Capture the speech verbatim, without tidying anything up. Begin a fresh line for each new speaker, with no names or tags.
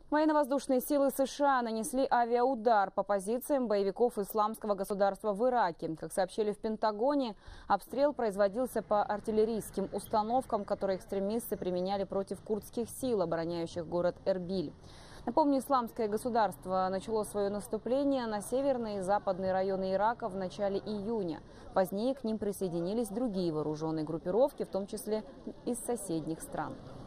Военно-воздушные силы США нанесли авиаудар по позициям боевиков исламского государства в Ираке. Как сообщили в Пентагоне, обстрел производился по артиллерийским установкам, которые экстремисты применяли против курдских сил, обороняющих город Эрбиль. Напомню, исламское государство начало свое наступление на северные и западные районы Ирака в начале июня. Позднее к ним присоединились другие вооруженные группировки, в том числе из соседних стран.